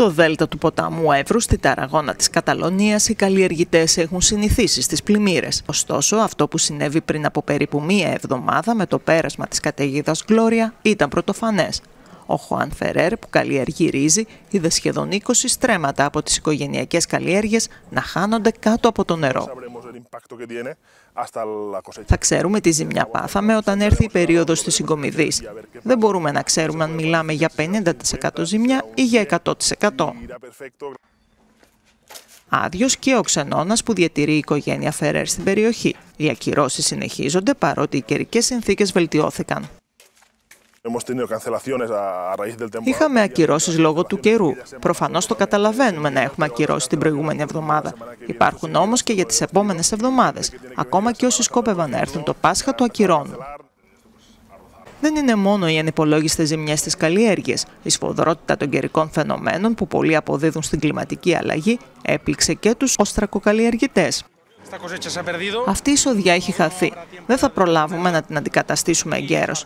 Στο δέλτα του ποταμού Εύρου, στη Ταραγώνα της Καταλωνίας, οι καλλιεργητές έχουν συνηθίσει στις πλημμύρες. Ωστόσο, αυτό που συνέβη πριν από περίπου μία εβδομάδα με το πέρασμα της καταιγίδας Γκλώρια ήταν πρωτοφανές. Ο Χουάν Φερέρ, που καλλιεργεί ρύζι, είδε σχεδόν 20 στρέμματα από τις οικογενειακές καλλιέργειες να χάνονται κάτω από το νερό. Θα ξέρουμε τι ζημιά πάθαμε όταν έρθει η περίοδος της συγκομιδής. Δεν μπορούμε να ξέρουμε αν μιλάμε για 50% ζημιά ή για 100%. Άδειος και ο ξενώνας που διατηρεί η οικογένεια Φερέρ στην περιοχή. Οι ακυρώσεις συνεχίζονται παρότι οι καιρικές συνθήκες βελτιώθηκαν. Είχαμε ακυρώσεις λόγω του καιρού. Προφανώς το καταλαβαίνουμε να έχουμε ακυρώσει την προηγούμενη εβδομάδα. Υπάρχουν όμως και για τις επόμενες εβδομάδες. Ακόμα και όσοι σκόπευαν να έρθουν το Πάσχα το ακυρώνουν. Δεν είναι μόνο οι ανυπολόγιστες ζημιές στις καλλιέργειες. Η σφοδρότητα των καιρικών φαινομένων που πολλοί αποδίδουν στην κλιματική αλλαγή έπληξε και τους οστρακοκαλλιεργητές. Αυτή η εισοδιά έχει χαθεί. Δεν θα προλάβουμε να την αντικαταστήσουμε εγκαίρως.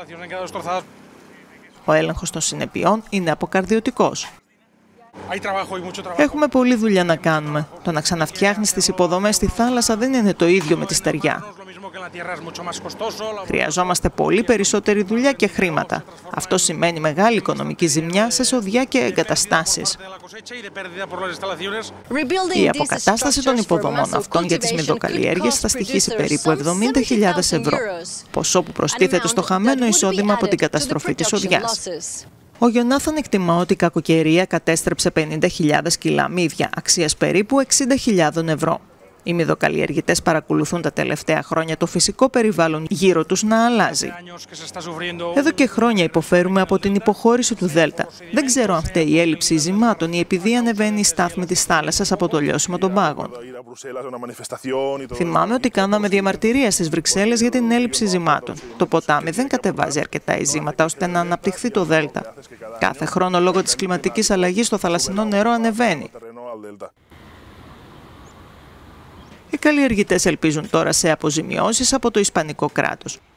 Ο έλεγχος των συνεπειών είναι αποκαρδιωτικός. Έχουμε πολλή δουλειά να κάνουμε. Το να ξαναφτιάχνεις τις υποδομές στη θάλασσα δεν είναι το ίδιο με τη στεριά. Χρειαζόμαστε πολύ περισσότερη δουλειά και χρήματα. Αυτό σημαίνει μεγάλη οικονομική ζημιά σε σοδιά και εγκαταστάσεις. Η αποκατάσταση των υποδομών αυτών για τις μυδοκαλλιέργειες θα στοιχήσει περίπου 70.000 ευρώ, ποσό που προστίθεται στο χαμένο εισόδημα από την καταστροφή της σοδιάς. Ο Γιονάθαν εκτιμά ότι η κακοκαιρία κατέστρεψε 50.000 κιλά μύδια, αξίας περίπου 60.000 ευρώ. Οι μυδοκαλλιεργητές παρακολουθούν τα τελευταία χρόνια το φυσικό περιβάλλον γύρω τους να αλλάζει. Εδώ και χρόνια υποφέρουμε από την υποχώρηση του Δέλτα. Δεν ξέρω αν φταίει η έλλειψη ζυμάτων ή επειδή ανεβαίνει η στάθμη της θάλασσας από το λιώσιμο των πάγων. Θυμάμαι ότι κάναμε διαμαρτυρία στις Βρυξέλλες για την έλλειψη ζυμάτων. Το ποτάμι δεν κατεβάζει αρκετά ειζήματα ώστε να αναπτυχθεί το Δέλτα. Κάθε χρόνο λόγω της κλιματικής αλλαγής το θαλασσινό νερό ανεβαίνει. Οι καλλιεργητές ελπίζουν τώρα σε αποζημιώσεις από το Ισπανικό κράτος.